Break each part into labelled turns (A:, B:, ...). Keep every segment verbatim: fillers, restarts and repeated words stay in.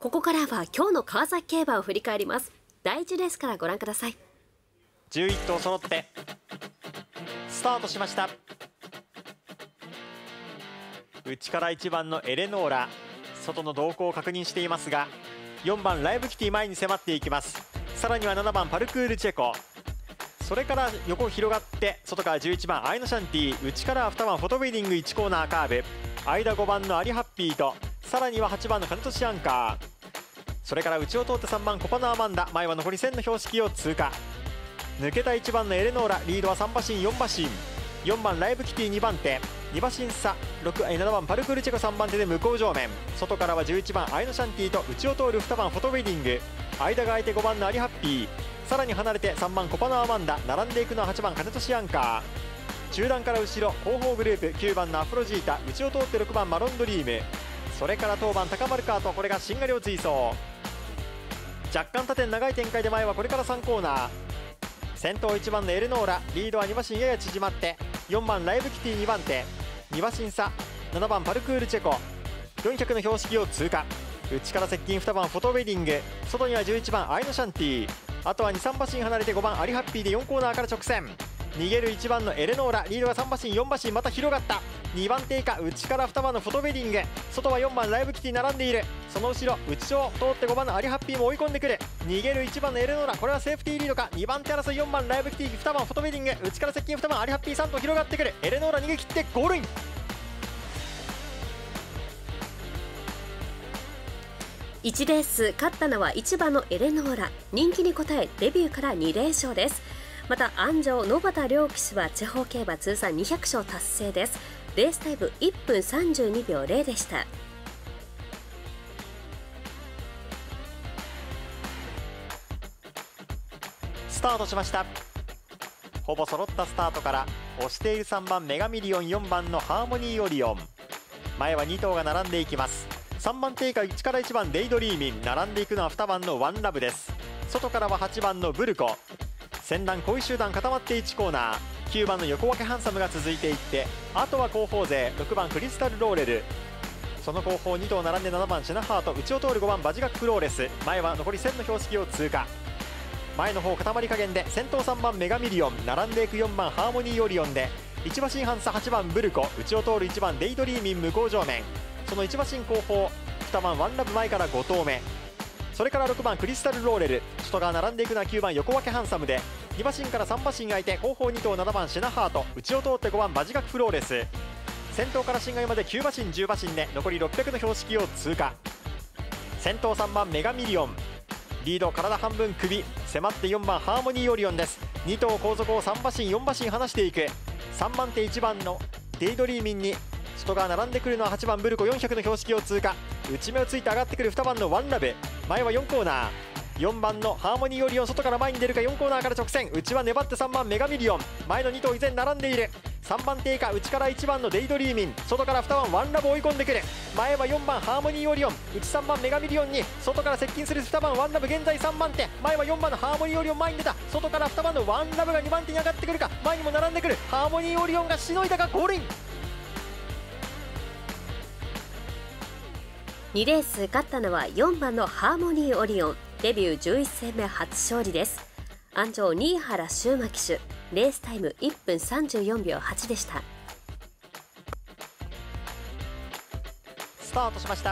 A: ここからは今日の川崎競馬を振り返ります。だいいちレースからご覧ください。
B: じゅういっ頭揃ってスタートしました。内からいちばんのエレノーラ、外の動向を確認していますが、よんばんライブキティ前に迫っていきます。さらにはななばんパルクールチェコ、それから横広がって外からじゅういちばんアイノシャンティ、内からにばんフォトウェディングいちコーナーカーブ、間ごばんのアリハッピーと、さらにははちばんのカネトシアンカー、それから内を通ってさんばんコパナアマンダ、前は残りせんの標識を通過。抜けたいちばんのエレノーラ、リードはさん馬身よん馬身、よんばんライブキティにばん手、に馬身差ななばんパルクールチェコさんばん手で向こう上面、外からはじゅういちばんアイノシャンティと内を通るにばんフォトウェディング、間が空いてごばんのアリハッピー、さらに離れてさんばんコパナアマンダ、並んでいくのははちばんカネトシアンカー、中段から後ろ後方グループきゅうばんのアフロジータ、内を通ってろくばんマロンドリーム、それから当番高丸カート、これがしんがりを追走。若干縦長い展開で前はこれからさんコーナー、先頭いちばんのエレノーラ、リードはに馬身やや縮まって、よんばんライブキティにばん手、に馬身差ななばんパルクールチェコ、よんひゃくの標識を通過。内から接近にばんフォトウェディング、外にはじゅういちばんアイノシャンティ、あとはに、さん馬身離れてごばんアリハッピーでよんコーナーから直線。逃げるいちばんのエレノーラ、リードがさん馬身よん馬身、また広がった。にばん手以下、内からにばんのフォトウェディング、外はよんばんライブキティ並んでいる。その後ろ内を通ってごばんのアリハッピーも追い込んでくる。逃げるいちばんのエレノーラ、これはセーフティーリードか。にばん手争いよんばんライブキティ、にばんフォトウェディング、内から接近にばんアリハッピー、さん頭広がってくる。エレノーラ逃げ切ってゴールイン。
A: いちレース勝ったのはいちばんのエレノーラ、人気に応えデビューからに連勝です。また安城野端亮騎手は地方競馬通算にひゃく勝達成です。レースタイムいっぷんさんじゅうにびょうゼロでした。
B: スタートしました。ほぼ揃ったスタートから押しているさんばんメガミリオン、よんばんのハーモニーオリオン、前はに頭が並んでいきます。さんばん手以下、いちからいちばんデイドリーミン、並んでいくのはにばんのワンラブです。外からははちばんのブルコ、先団後位集団固まっていちコーナー、きゅうばんの横分けハンサムが続いていって、あとは後方勢ろくばんクリスタルローレル、その後方に頭並んでななばんシェナハート、内を通るごばんバジガックフローレス、前は残りせんの標識を通過。前の方固まり加減で先頭さんばんメガミリオン、並んでいくよんばんハーモニーオリオンでいち馬身半差はちばんブルコ、内を通るいちばんデイドリーミン向こう上面、そのいち馬身後方にばんワンラブ前からご頭目、それからろくばんクリスタルローレル、外側並んでいくのはきゅうばん横分けハンサムでに馬身からさん馬身空いて後方に頭ななばんシェナハート、内を通ってごばんバジガクフローレス、先頭から新外まできゅう馬身じゅう馬身で残りろっぴゃくの標識を通過。先頭さんばんメガミリオン、リード体半分首、迫ってよんばんハーモニーオリオンです。に頭後続をさん馬身よん馬身離していく。さんばん手いちばんのデイドリーミンに外側並んでくるのははちばんブルコ、よんひゃくの標識を通過。内目をついて上がってくるにばんのワンラブ、前はよんコーナー、よんばんのハーモニーオリオン、外から前に出るか、よんコーナーから直線、内は粘ってさんばんメガミリオン、前のに頭依然並んでいる。さんばん手以下、内からいちばんのデイドリーミン、外からにばんワンラブ追い込んでくる。前はよんばんハーモニーオリオン、内さんばんメガミリオンに外から接近するにばんワンラブ、現在さんばん手、前はよんばんのハーモニーオリオン前に出た。外からにばんのワンラブがにばん手に上がってくるか、前にも並んでくる。ハーモニーオリオンがしのいだがゴールイン。
A: にレース勝ったのはよんばんのハーモニーオリオン、デビューじゅういち戦目初勝利です。安城新原修馬騎手、レースタイムいっぷんさんじゅうよんびょうはちでした。
B: スタートしました。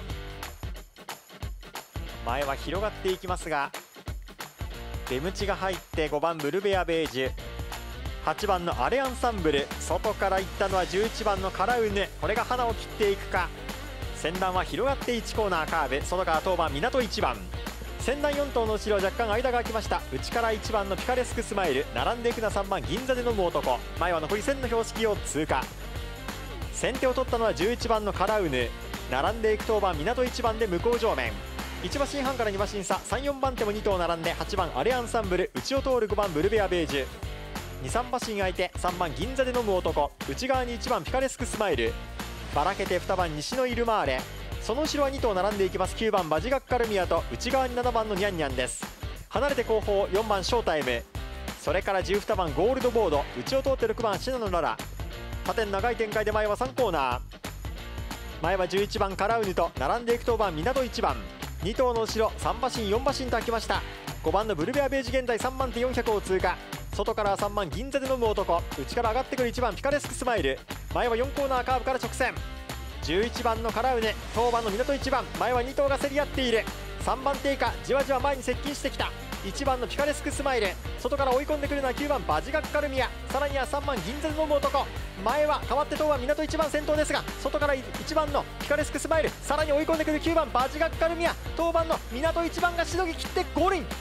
B: 前は広がっていきますが、出口が入ってごばんブルベアベージュ、はちばんのアレアンサンブル、外から行ったのはじゅういちばんのカラウヌ、これが花を切っていくか。先団は広がっていちコーナーカーブ、外から当番港いちばん、先団よん頭の後ろ若干間が空きました。内からいちばんのピカレスクスマイル、並んでいくのはさんばん銀座で飲む男、前は残りせんの標識を通過。先手を取ったのはじゅういちばんのカラウヌ、並んでいく当番港いちばんで向こう上面、いち馬身半からに馬身差、さん、よんばん手もに頭並んではちばんアレアンサンブル、内を通るごばんブルベアベージュ、に、さん馬身空いてさんばん銀座で飲む男、内側にいちばんピカレスクスマイル、ばらけてにばん西のイルマーレ、その後ろはに頭並んでいきます。きゅうばんバジガッカルミアと内側にななばんのニャンニャンです。離れて後方よんばんショータイム、それからじゅうにばんゴールドボード、内を通ってろくばんシナノララ、縦長い展開で前はさんコーナー、前はじゅういちばんカラウヌと並んでいく当番港いちばん、 に頭の後ろさん馬身よん馬身と開きました。ごばんのブルベアベージ現在さんばん手よんひゃくを通過。外からはさんばん銀座で飲む男、内から上がってくるいちばんピカレスクスマイル、前はよんコーナーカーブから直線。じゅういちばんのカラウネ、当番の港いちばん、前はに頭が競り合っている。さんばん手以下、じわじわ前に接近してきた。いちばんのピカレスクスマイル、外から追い込んでくるのはきゅうばんバジガッカルミア、さらにはさんばん銀座で飲む男。前は変わって当番港いちばん先頭ですが、外からいちばんのピカレスクスマイル、さらに追い込んでくるきゅうばんバジガッカルミア、当番の港いちばんがしのぎ切ってゴールイン。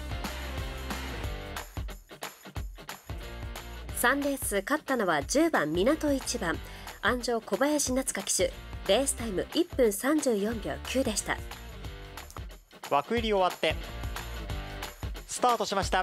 A: さんレース勝ったのはじゅうばん港いちばん、安城小林夏香騎手、レースタイムいっぷんさんじゅうよんびょうきゅうでした。
B: 枠入り終わってスタートしました。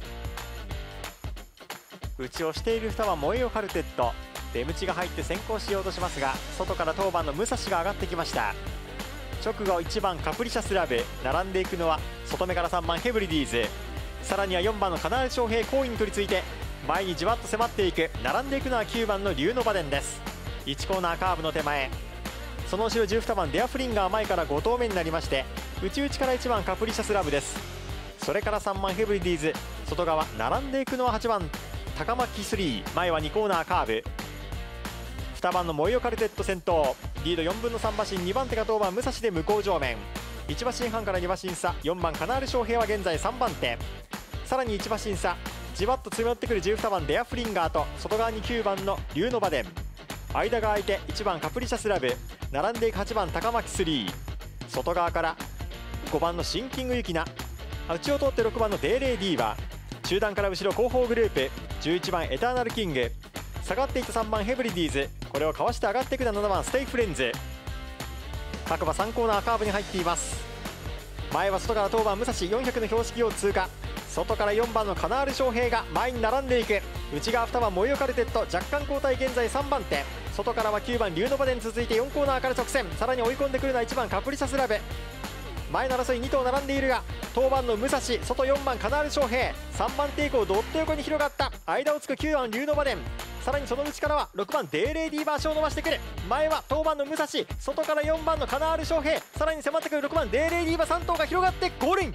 B: 内をしているには燃えよカルテット、出口が入って先行しようとしますが、外から当番の武蔵が上がってきました。直後いちばんカプリシャスラブ、並んでいくのは外目からさんばんヘブリディーズ、さらにはよんばんのカナール翔平好位に取り付いて前にじわっと迫っていく。並んでいくのはきゅうばんの竜のバデンです。いちコーナーカーブの手前、その後ろじゅうにばんデアフリンガー前からご頭目になりまして、内々からいちばんカプリシャスラブです。それからさんばんヘブリディーズ、外側並んでいくのははちばん高巻スリー、前はにコーナーカーブ。にばんのモイオカルテット先頭、リードよんぶんのさん馬身、にばん手が当番武蔵で向こう上面、いち馬身半からに馬身差、よんばんカナール翔平は現在さんばん手、さらにいち馬身差、じわっと詰め寄ってくるじゅうにばんデアフリンガーと外側にきゅうばんの竜のバデン、間が空いていちばんカプリシャスラブ、並んでいくはちばん高巻スリー、外側からごばんのシンキングユキナ、内を通ってろくばんのデーレーディーバ、中段から後ろ後方グループじゅういちばんエターナルキング、下がっていったさんばんヘブリディーズ、これをかわして上がっていくのはななばんステイフレンズ。各馬さんコーナーカーブに入っています。前は外から当番武蔵よんひゃくの標識を通過、外からよんばんのカナール翔平が前に並んでいく。内側にばんモイオカルテット、若干交代現在さんばん手、外からはきゅうばん竜のバデン続いてよんコーナーから直線、さらに追い込んでくるのはいちばんカプリシャスラブ、前の争いに頭並んでいるが当番の武蔵、外よんばんカナール翔平、さんばん手以降ドット横に広がった。間をつくきゅうばん竜のバデン、さらにその内からはろくばんデーレーディーバー足を伸ばしてくる。前は当番の武蔵、外からよんばんのカナール翔平、さらに迫ってくるろくばんデーレーディーバーさん頭が広がってゴールイン。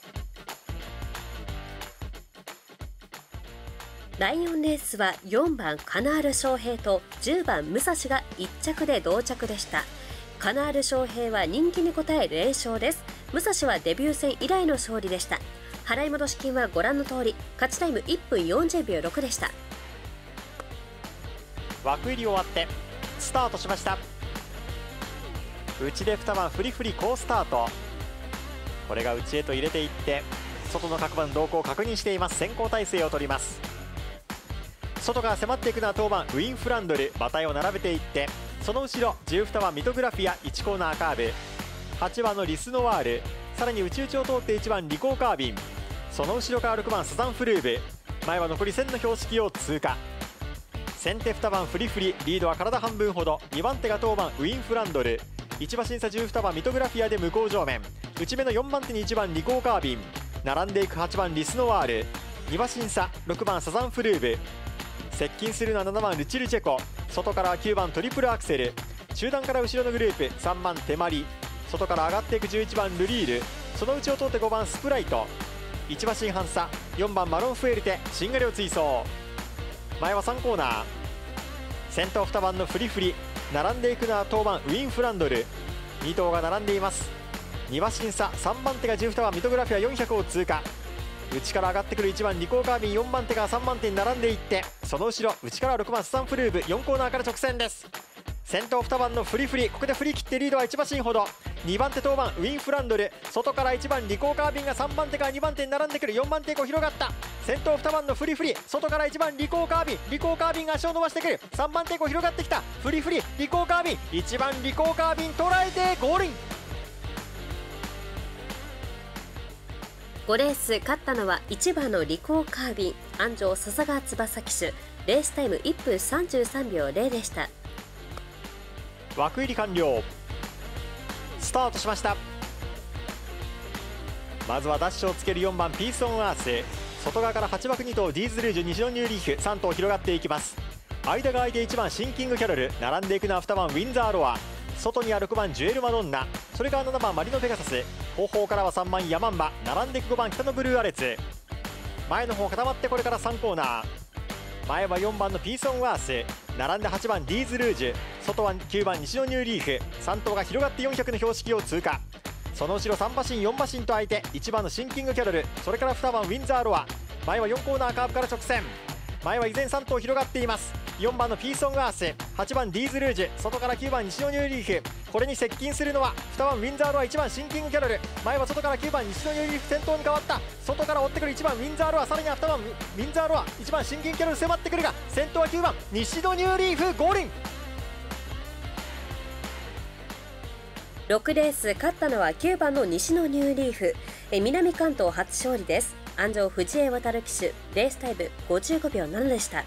A: だいよんレースはよんばんカナール翔平とじゅうばん武蔵がいっ着で同着でした。カナール翔平は人気に応え連勝です。武蔵はデビュー戦以来の勝利でした。払い戻し金はご覧の通り、勝ちタイムいっぷんよんじゅうびょうろくでした。
B: 枠入り終わってスタートしました。内でにばんフリフリ好スタート、これが内へと入れていって外の各番動向を確認しています。先行体勢を取ります。外から迫っていくのは当番ウィンフランドル、馬体を並べていって、その後ろじゅうにばんミトグラフィアいちコーナーカーブ、はちばんのリスノワール、さらに内々を通っていちばんリコーカービン、その後ろからろくばんサザンフルーブ、前は残り線の標識を通過。先手にばんフリフリ、リードは体半分ほど、にばん手が当番ウィンフランドル、いち馬審査じゅうにばんミトグラフィアで向こう上面、内目のよんばん手にいちばんリコーカービン、並んでいくはちばんリスノワール、に馬審査ろくばんサザンフルーブ、接近するのはななばんルチルチェコ、外からはきゅうばんトリプルアクセル、中段から後ろのグループさんばん手まり、外から上がっていくじゅういちばんルリール、その内を通ってごばんスプライト、いち馬身半差よんばんマロンフエルテしんがりを追走、前はさんコーナー、先頭にばんのフリフリ、並んでいくのは当番ウィンフランドル、に頭が並んでいます。に馬身差さんばん手がじゅうにばんミトグラフィアよんひゃくを通過、内から上がってくるいちばんリコーカービン、よんばん手がさんばん手に並んでいって、その後ろ内からろくばんスタンフルーブ、よんコーナーから直線です。先頭にばんのフリフリ、ここで振り切ってリードはいち馬身ほど、にばん手当番ウィンフランドル、外からいちばんリコーカービンがさんばん手からにばん手に並んでくる、よんばん手以降広がった。先頭にばんのフリフリ、外からいちばんリコーカービン、リコーカービンが足を伸ばしてくる、さんばん手以降広がってきた。フリフリリコーカービン、いちばんリコーカービン捉えてゴールイン。
A: ごレース勝ったのはいちばんのリコーカービン、安城笹川翼騎手、レースタイムいっぷんさんじゅうさんびょうゼロでした。
B: 枠入り完了、スタートしました。まずはダッシュをつけるよんばんピースオンアース、外側からはちばくに頭ディーズルージュ、西のニューリーフさん頭広がっていきます。間が空いていちばんシンキングキャロル、並んでいくのはにばんウィンザーロア、外にはろくばんジュエルマドンナ、それからななばんマリノペガサス、 後方からはさんばんヤマンバ、並んでいくごばん北のブルーアレツ、前の方固まってこれからさんコーナー、前はよんばんのピースオンワース、並んではちばんディーズルージュ、外はきゅうばん西のニューリーフ、さん頭が広がってよんひゃくの標識を通過。その後ろさん馬身よん馬身と相手、いちばんのシンキングキャロル、それからにばんウィンザーロア、前はよんコーナーカーブから直線、前は依然さん頭広がっています。よんばんのピースオンワース、はちばんディーズルージュ、外からきゅうばん西のニューリーフ、これに接近するのはにばんウィンザーロア、いちばんシンキングキャロル、前は外からきゅうばん西のニューリーフ先頭に変わった。外から追ってくるいちばんウィンザーロア、さらにはにばんウィンザーロア、いちばんシンキングキャロル迫ってくるが、先頭はきゅうばん西のニューリーフ合輪。
A: ろくレース勝ったのはきゅうばんの西のニューリーフ。え南関東初勝利です。安城藤江航騎手、レースタイムごじゅうごびょうななでした。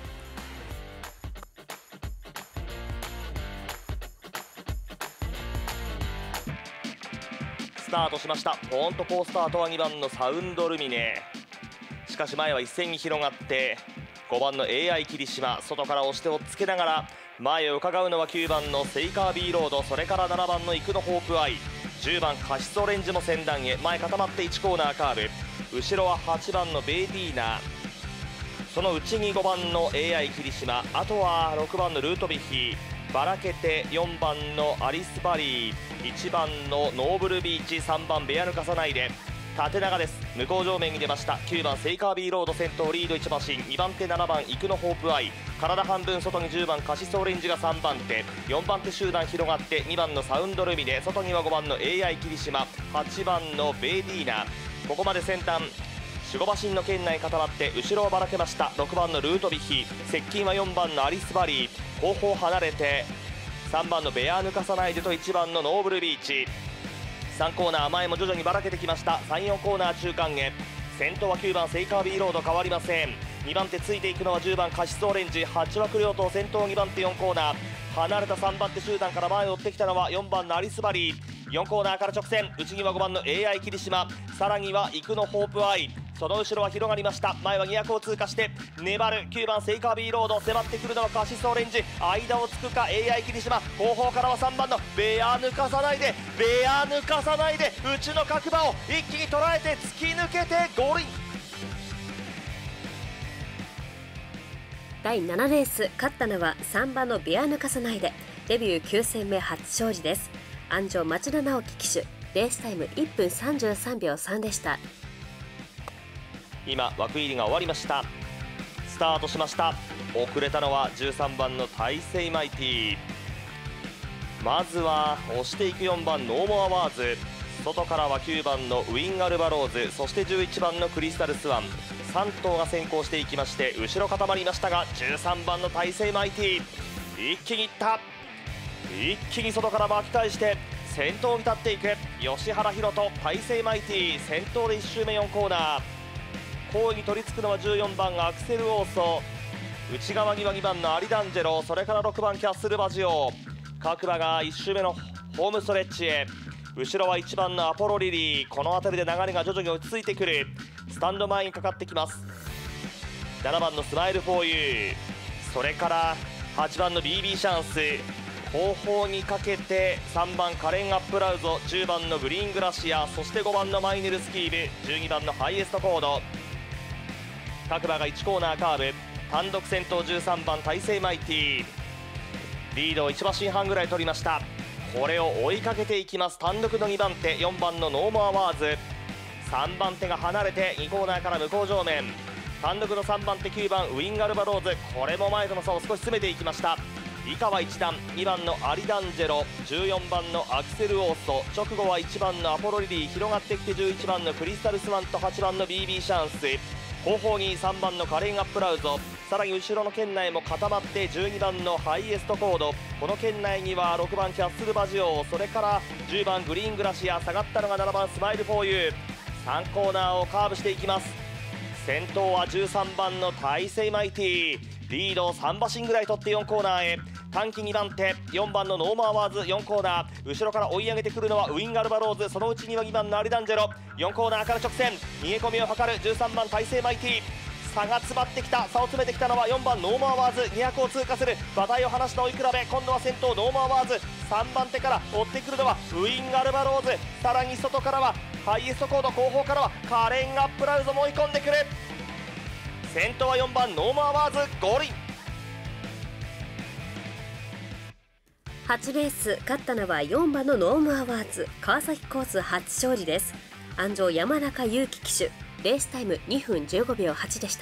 C: スタートしました。ポーンと好スタートはにばんのサウンドルミネ。しかし前は一線に広がってごばんの エーアイ 霧島、外から押して追っつけながら前を伺うのはきゅうばんのセイカー B ロード、それからななばんのイクノホープアイ、じゅうばんカシスオレンジも先団へ、前固まっていちコーナーカーブ、後ろははちばんのベイディーナ、その内にごばんの エーアイ 霧島、あとはろくばんのルートビヒ、ばらけてよんばんのアリスバリー、いちばんのノーブルビーチ、さんばんベアヌカサナイデ、縦長です。向こう上面に出ました。きゅうばんセイカー B ロード先頭リードいち馬身、にばん手ななばんイクノホープアイ、体半分外にじゅうばんカシスオレンジがさんばん手、よんばん手集団広がってにばんのサウンドルミネ、外にはごばんの エーアイ 霧島、はちばんのベイディーナ、ここまで先端よん、ご馬身の圏内固まって後ろをばらけました。ろくばんのルートビヒ、接近はよんばんのアリスバリー、後方離れてさんばんのベアーヌカサナイデといちばんのノーブルビーチ、さんコーナー前も徐々にばらけてきました。さん、よんコーナー中間へ、先頭はきゅうばんセイカー B ロード変わりません。にばん手ついていくのはじゅうばんカシスオレンジ、はち枠両党先頭にばん手よんコーナー、離れたさんばん手集団から前を追ってきたのはよんばんのアリスバリー、よんコーナーから直線、内にはごばんの エーアイ 霧島、さらにはイクノホープアイ、その後ろは広がりました。前はに枠を通過して粘るきゅうばんセイカー B ロード、迫ってくるのはカシスオレンジ、間をつくか エーアイ 霧島、後方からはさんばんのベア抜かさないでベア抜かさないで内の角馬を一気に捉えて突き抜けてゴールイン。
A: だいななレース勝ったのはさんばんのベア抜かさないで、デビューきゅう戦目初勝利です。安城町田直樹騎手、レースタイムいっぷんさんじゅうさんびょうさんでした。
C: 今枠入りが終わりました。スタートしました。遅れたのはじゅうさんばんの大西マイティ、まずは押していくよんばんノーモアワーズ、外からはきゅうばんのウィンガルバローズ、そしてじゅういちばんのクリスタルスワン、さん頭が先行していきまして、後ろ固まりましたがじゅうさんばんの大西マイティ一気にいった、一気に外から巻き返して先頭に立っていく吉原宏斗、大西マイティ先頭でいち周目よんコーナー、後位に取り付くのはじゅうよんばんアクセルオーソ、内側にはにばんのアリダンジェロ、それからろくばんキャッスルバジオ、各馬がいち周目のホームストレッチへ、後ろはいちばんのアポロリリー、この辺りで流れが徐々に落ち着いてくる、スタンド前にかかってきます。ななばんのスマイルフォーユー、それからはちばんの ビービー シャンス、後方にかけてさんばんカレンアップラウゾ、じゅうばんのグリーングラシア、そしてごばんのマイネルスキーブ、じゅうにばんのハイエストコード、各馬がいちコーナーカーブ、単独先頭じゅうさんばん大西マイティ、リードをいち馬身半ぐらい取りました。これを追いかけていきます。単独のにばん手よんばんのノーモアワーズ、さんばん手が離れてにコーナーから向こう上面、単独のさんばん手きゅうばんウィンガルバローズ、これも前との差を少し詰めていきました。以下はいちだん、にばんのアリダンジェロ、じゅうよんばんのアクセルオーソ、直後はいちばんのアポロリリー、広がってきてじゅういちばんのクリスタルスワンとはちばんの ビービー シャンス、後方にさんばんのカレンアップラウゾ、さらに後ろの圏内も固まってじゅうにばんのハイエストコード、この圏内にはろくばんキャッスルバジオ、それからじゅうばんグリーングラシア、下がったのがななばんスマイルフォーユー、さんコーナーをカーブしていきます。先頭はじゅうさんばんの大西マイティ、リードをさん馬身ぐらい取ってよんコーナーへ、短期にばん手よんばんのノーマアワーズよんコーナー、後ろから追い上げてくるのはウィンガルバローズ、そのうちにはにばんのアリダンジェロ、よんコーナーから直線逃げ込みを図るじゅうさんばん大西マイティ、 差が詰まってきた。差を詰めてきたのはよんばんノーモアワーズ。にひゃくを通過する。馬体を離した追い比べ、今度は先頭ノーモアワーズ。さんばん手から追ってくるのはウインガルバローズ。さらに外からはハイエストコード、後方からはカレン・アップラウドも追い込んでくる。先頭はよんばんノーモアワーズ。ゴールイン。
A: はちレース勝ったのはよんばんのノームアワーズ。川崎コース初勝利です。安城山中裕貴騎手、レースタイムにふんじゅうごびょうはちでした。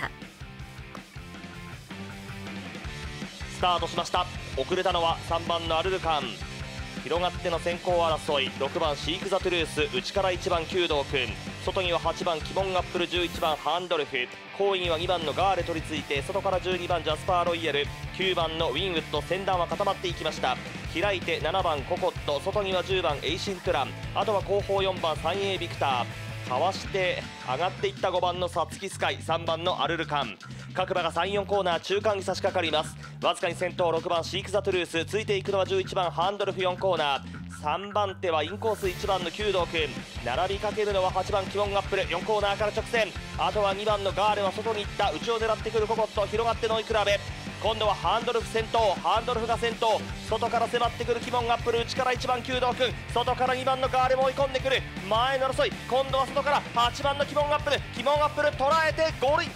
C: スタートしました。遅れたのはさんばんのアルルカン。広がっての先行争い、ろくばんシーク・ザ・トゥルース、内からいちばん弓道くん、外にははちばんキモン・アップル、じゅういちばんハンドルフ、後位にはにばんのガーレ取り付いて、外からじゅうにばんジャスパー・ロイヤル、きゅうばんのウィンウッド。先団は固まっていきました。開いてななばんココット、外にはじゅうばんエイシントゥラン、あとは後方よんばんサンエービクター、かわして上がっていったごばんのサツキスカイ、さんばんのアルルカン。各馬がさん、よんコーナー中間に差し掛かります。わずかに先頭ろくばんシーク・ザ・トゥルース、ついていくのはじゅういちばんハンドルフよんコーナー、さんばん手はインコースいちばんの弓道くん、並びかけるのははちばんキモンアップル。よんコーナーから直線、あとはにばんのガーレは外に行った。内を狙ってくるココット、広がっての追い比べ、今度はハンドルフ先頭、ハンドルフが先頭、外から迫ってくるキモンアップル、内からいちばん弓道くん、外からにばんのガーレも追い込んでくる。前の争い、今度は外からはちばんのキモンアップル、キモンアップル捉えてゴールイン。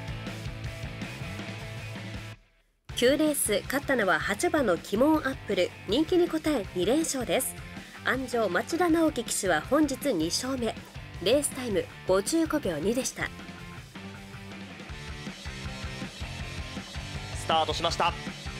A: きゅうレース勝ったのははちばんのキモンアップル。人気に応えにれんしょうです。安城町田直樹騎手は本日にしょうめ、レースタイムごじゅうごびょうにでした。
C: スタートしました。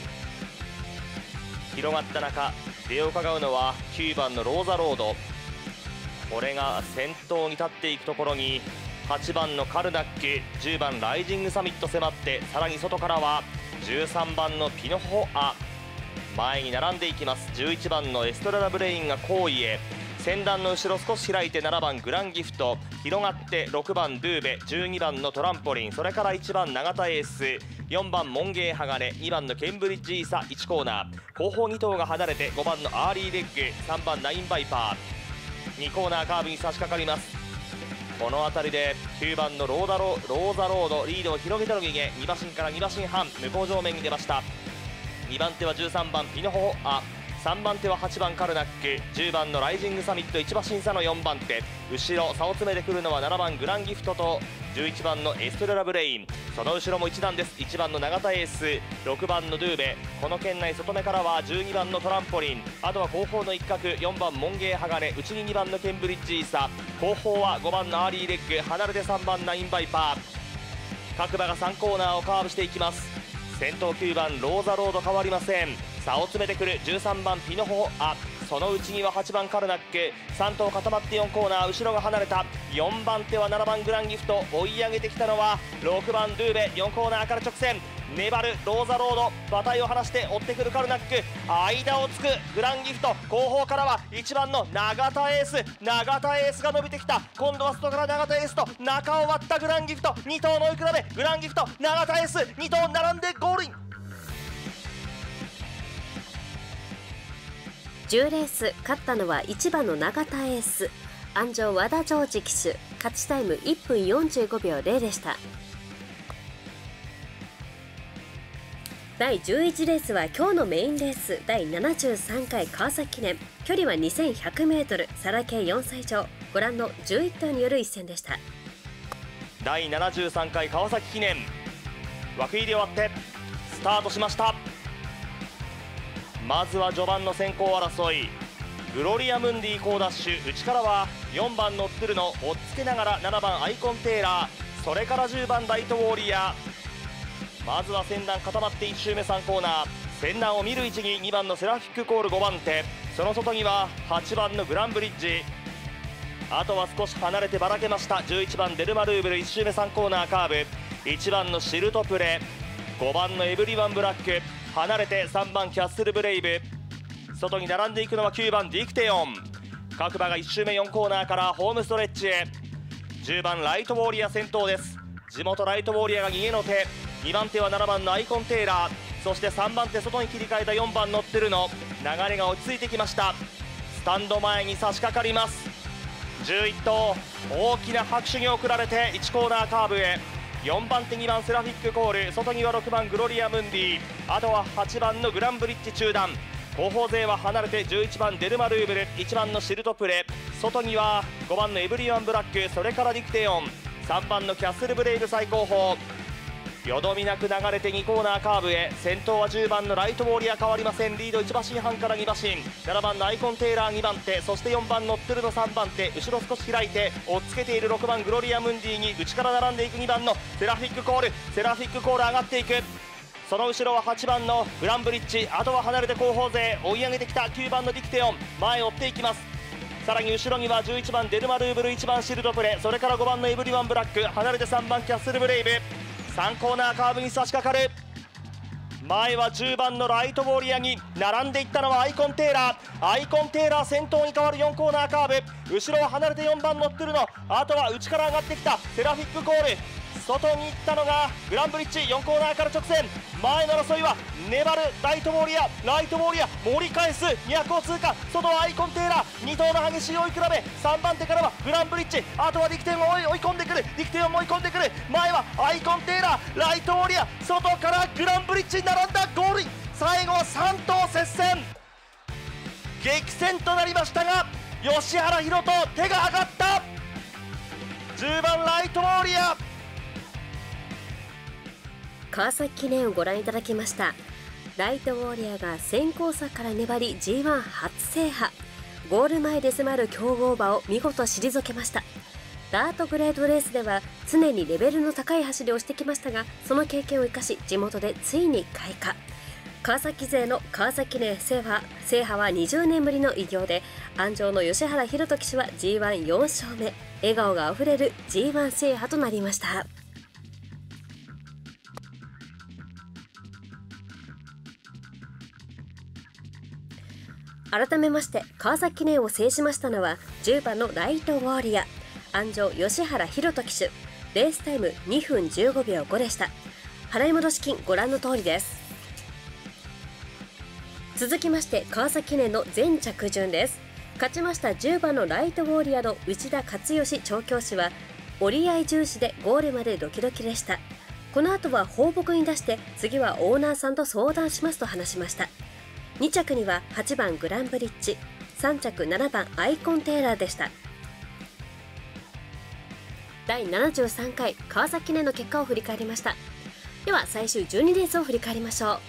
C: 広がった中、出を伺うのはきゅうばんのローザロード。これが先頭に立っていくところにはちばんのカルナック、じゅうばんライジングサミット迫って、さらに外からはじゅうさんばんのピノホア、前に並んでいきます。じゅういちばんのエストラダブレインが後位へ。先団の後ろ少し開いてななばんグランギフト、広がってろくばんドゥーベ、じゅうにばんのトランポリン、それからいちばん永田エース、よんばんモンゲー鋼、にばんのケンブリッジイーサいちコーナー、後方に頭が離れてごばんのアーリーレッグ、さんばんナインバイパー、にコーナーカーブに差し掛かります。この辺りできゅうばんのローダロローザロードリードを広げての逃げ、に馬身からに馬身半向こう上面に出ました。にばん手はじゅうさんばんピノホア、さんばん手ははちばんカルナック、じゅうばんのライジングサミット、いち馬身差のよんばん手、後ろ差を詰めてくるのはななばんグランギフトとじゅういちばんのエストレラブレイン、その後ろも一段です。いちばんの永田エース、ろくばんのドゥーベ、この圏内外目からはじゅうにばんのトランポリン、あとは後方の一角よんばんモンゲー鋼、内ににばんのケンブリッジイーサ、後方はごばんのアーリーレッグ、離れてさんばんナインバイパー、各馬がさんコーナーをカーブしていきます。先頭きゅうばんローザロード変わりません。差を詰めてくるじゅうさんばんピノホア、その内にははちばんカルナック、さん頭固まってよんコーナー、後ろが離れた。よんばん手はななばんグランギフト、追い上げてきたのはろくばんドゥーベ、よんコーナーから直線粘るローザロード、馬体を離して追ってくるカルナック、間をつくグランギフト、後方からはいちばんの永田エース、永田エースが伸びてきた。今度は外から永田エースと中を割ったグランギフト、に頭の追い比べ、グランギフト永田エースに頭並んでゴールイン。
A: じゅうレース勝ったのはいちばんの永田エース。安城和田ジョージ騎手、勝ちタイムいっぷんよんじゅうごびょうゼロでした。だいじゅういちレースは今日のメインレース、だいななじゅうさんかい川崎記念、距離は にせんひゃくメートル、サラ系よんさい以上、ご覧のじゅういっ頭による一戦でした。
C: だいななじゅうさんかい川崎記念、枠入り終わってスタートしました。まずは序盤の先行争い、グロリアムンディ好ダッシュ、内からはよんばんのットゥルノ、追っつけながらななばんアイコンテーラー、それからじゅうばんライトウォーリアー。まずは先団固まっていち周目さんコーナー、先団を見る位置ににばんのセラフィックコールごばん手、その外にははちばんのグランブリッジ、あとは少し離れてばらけましたじゅういちばんデルマルーブル、いち周目さんコーナーカーブ、いちばんのシルトプレ、ごばんのエブリワンブラック、離れてさんばんキャッスルブレイブ、外に並んでいくのはきゅうばんディクテオン。各馬がいち周目よんコーナーからホームストレッチへ。じゅうばんライトウォーリア先頭です。地元ライトウォーリアが逃げの手、にばん手はななばんのアイコンテーラー、そしてさんばん手外に切り替えたよんばんノッテルの流れが落ち着いてきました。スタンド前に差し掛かります。じゅういっ頭大きな拍手に送られていちコーナーカーブへ。 よんばん手にばんセラフィックコール、外にはろくばんグロリアムンディ、あとははちばんのグランブリッジ中段、後方勢は離れてじゅういちばんデルマルーブル、いちばんのシルトプレ、外にはごばんのエブリワンブラック、それからディクテオン、さんばんのキャッスルブレイブ最後方、よどみなく流れてにコーナーカーブへ、先頭はじゅうばんのライトウォーリア変わりません。リードいち馬身半からに馬身、ななばんのアイコンテーラーにばん手、そしてよんばんノットゥルのさんばん手、後ろ少し開いて追っつけているろくばんグロリアムンディに内から並んでいくにばんのセラフィックコール、セラフィックコール上がっていく。その後ろははちばんのグランブリッジ、あとは離れて後方勢追い上げてきたきゅうばんのディクテオン、前を追っていきます。さらに後ろにはじゅういちばんデルマルーブル、いちばんシルドプレ、それからごばんのエブリワンブラック、離れてさんばんキャッスルブレイブ、さんコーナーカーブに差し掛かる。前はじゅうばんのライトウォーリアに並んでいったのはアイコンテーラー、アイコンテーラー先頭に変わるよんコーナーカーブ、後ろは離れてよんばんノットゥルの、あとは内から上がってきたセラフィックコール、外に行ったのがグランブリッジ、よんコーナーから直線、前の争いは粘るライトウォーリア、ライトウォーリア盛り返すにひゃくを通過、外はアイコンテーラー、に頭の激しい追い比べ、さんばん手からはグランブリッジ、あとはディクテンを追い追い込んでくる、ディクテンを追い込んでくる、前はアイコンテーラー、ライトウォーリア、外からグランブリッジに並んだゴールイン、最後はさん頭接戦、激戦となりましたが吉原大翔手が上がった。じゅうばんライトウォーリア、
A: 川崎記念をご覧いただきました。ライトウォーリアが先行差から粘り ジーワン 初制覇、ゴール前で迫る強豪馬を見事退けました。ダートグレードレースでは常にレベルの高い走りをしてきましたが、その経験を生かし地元でついに開花。川崎勢の川崎記念制覇制覇はにじゅうねんぶりの偉業で、安城の吉原大翔騎手は ジーワンよん 勝目、笑顔があふれる ジーワン 制覇となりました。改めまして川崎記念を制しましたのはじゅうばんのライトウォーリア、安城吉原大翔騎手、レースタイムにふんじゅうごびょうごでした。払い戻し金ご覧の通りです。続きまして川崎記念の全着順です。勝ちましたじゅうばんのライトウォーリアの内田勝義調教師は折り合い重視でゴールまでドキドキでした。この後は放牧に出して次はオーナーさんと相談しますと話しました。に着にははちばんグランブリッジ、さん着ななばんアイコンテーラーでした。だいななじゅうさんかい川崎記念の結果を振り返りました。では最終じゅうにレースを振り返りましょ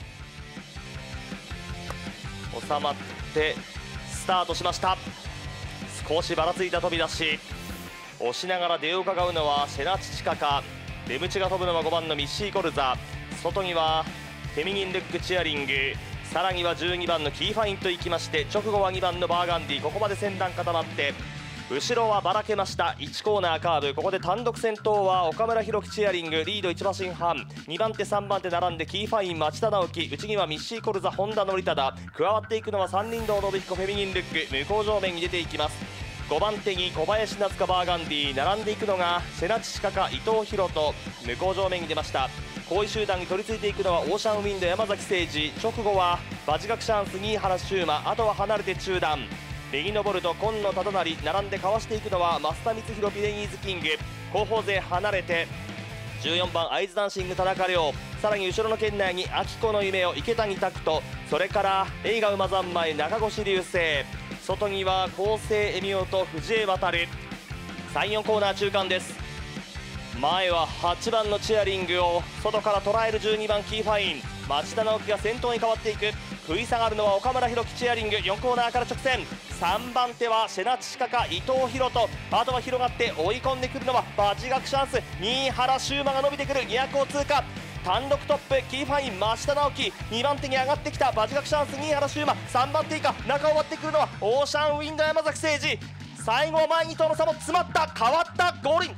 C: う。収まってスタートしました。少しばらついた飛び出し、押しながら出を伺うのはシェナチチカカ、出口が飛ぶのはごばんのミッシーコルザ、外にはフェミニンルックチアリング、さらにはじゅうにばんのキーファインといきまして、直後はにばんのバーガンディ、ここまで先団固まって、後ろはばらけました。いちコーナーカーブ、ここで単独先頭は岡村弘樹チアリング、リードいち馬身半、にばん手さんばん手並んでキーファイン町田直樹、内にはミッシーコルザ本田則忠、加わっていくのは三輪堂信彦フェミニンルック、向こう上面に出ていきます。ごばん手に小林夏香バーガンディ、並んでいくのが瀬名千佳香伊藤博人、向こう上面に出ました。後位集団に取り付いていくのはオーシャンウィンド山崎誠二、直後はバジガクシャンス新原修馬、あとは離れて中段、右のボルト今野忠成、並んでかわしていくのは増田光弘ピレニーズキング、後方勢離れてじゅうよんばんアイズダンシング田中亮、さらに後ろの圏内に秋子の夢を池谷拓人、それから映画馬三昧中越流星、外には厚生恵美男と藤江航、さん、よんコーナー中間です。前ははちばんのチアリングを外から捉えるじゅうにばんキーファイン、町田直樹が先頭に変わっていく。食い下がるのは岡村弘樹チアリング、よんコーナーから直線、さんばん手はシェナチチカカ伊藤博人、あとは広がって追い込んでくるのはバジガクシャンス新原修馬が伸びてくる、にひゃくを通過、単独トップキーファイン町田直樹、にばん手に上がってきたバジガクシャンス新原修馬、さんばん手以下、中を割ってくるのはオーシャンウィンド山崎誠二、最後前に頭の差も詰まった、変わったゴールイン。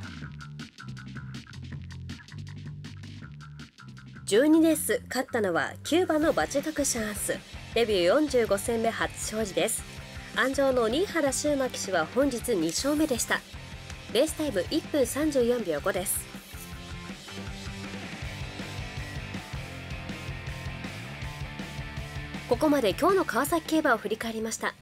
A: じゅうにレース勝ったのはきゅうばんのバチガクシャンス、デビューよんじゅうごせんめ初勝利です。安城の新原修馬騎手は本日に勝目でした。レースタイムいっぷんさんじゅうよんびょうごです。ここまで今日の川崎競馬を振り返りました。